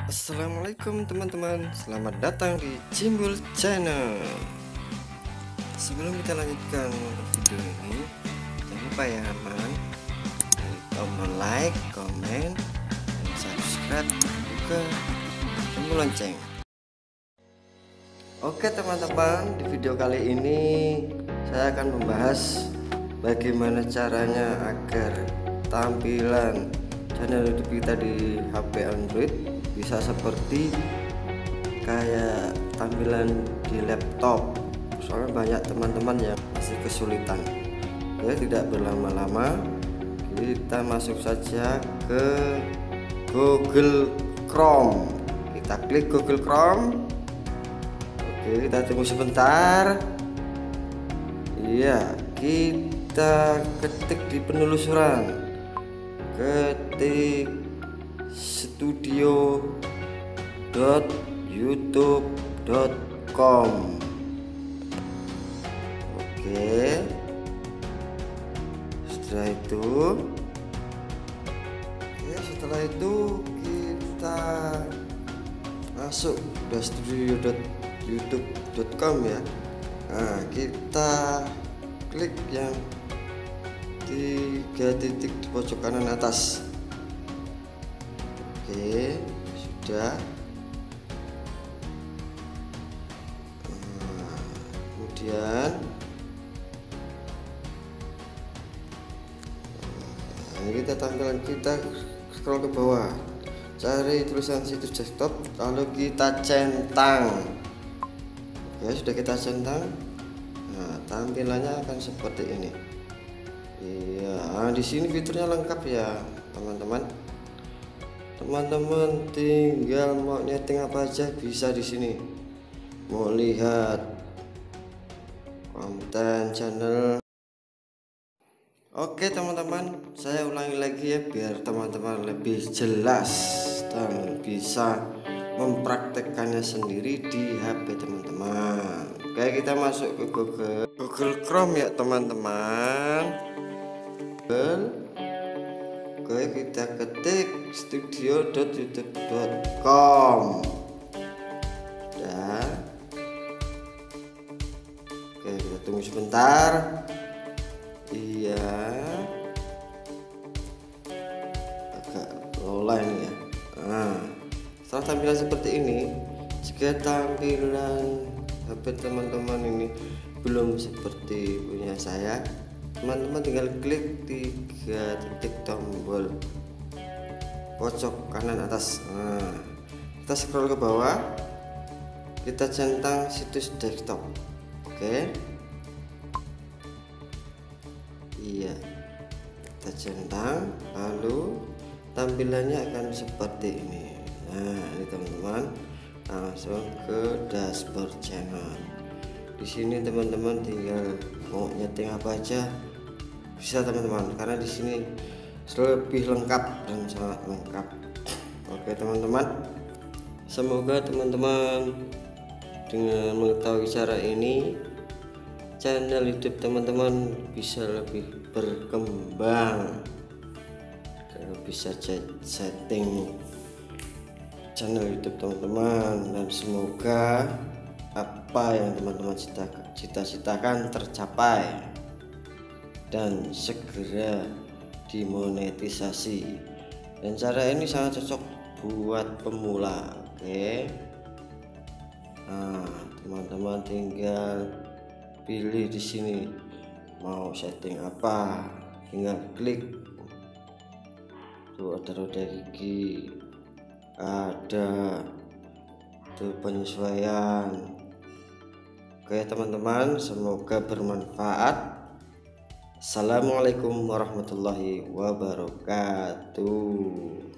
Assalamualaikum teman-teman, selamat datang di Cimbul Channel. Sebelum kita lanjutkan video ini, jangan lupa ya teman, tombol like, komen, dan subscribe, juga tombol lonceng. Oke teman-teman, di video kali ini saya akan membahas bagaimana caranya agar tampilan channel YouTube kita di HP Android bisa seperti kayak tampilan di laptop. Soalnya banyak teman-teman yang masih kesulitan. Oke, tidak berlama-lama, kita masuk saja ke Google Chrome. Kita klik Google Chrome. Oke, kita tunggu sebentar. Iya, kita ketik di penelusuran, ketik studio.youtube.com. Oke, setelah itu kita masuk udah studio.youtube.com ya. Nah, kita klik yang 3 titik di pojok kanan atas. Oke, sudah. Kemudian ini kita tampilan, kita scroll ke bawah, cari tulisan situs desktop, lalu kita centang. Oke, sudah kita centang. Nah, tampilannya akan seperti ini. Iya, di sini fiturnya lengkap ya teman-teman. Teman-teman tinggal mau nyeting apa aja bisa di sini. Mau lihat konten channel. Oke teman-teman, saya ulangi lagi ya biar teman-teman lebih jelas dan bisa mempraktekkannya sendiri di HP teman-teman. Oke, kita masuk ke Google Chrome ya teman-teman. Oke, kita ketik studio.youtube.com. Dan oke, kita tunggu sebentar. Iya, agak lola ini ya. Nah, setelah tampilan seperti ini, jika tampilan HP teman-teman ini belum seperti punya saya, teman-teman tinggal klik 3 titik tombol pojok kanan atas. Nah, kita scroll ke bawah, kita centang situs desktop. Oke, iya, kita centang, lalu tampilannya akan seperti ini. Nah, ini teman-teman, langsung ke dashboard channel. Di sini teman-teman tinggal mau nyeting apa aja bisa teman-teman, karena di sini lebih lengkap dan sangat lengkap. Oke teman-teman, semoga teman-teman dengan mengetahui cara ini, channel YouTube teman-teman bisa lebih berkembang, bisa setting channel YouTube teman-teman, dan semoga apa yang teman-teman cita-citakan tercapai dan segera dimonetisasi. Dan cara ini sangat cocok buat pemula. Oke, nah teman-teman tinggal pilih di sini mau setting apa, tinggal klik. Tuh ada roda gigi, ada tuh penyesuaian. Oke teman-teman, semoga bermanfaat. Assalamualaikum warahmatullahi wabarakatuh.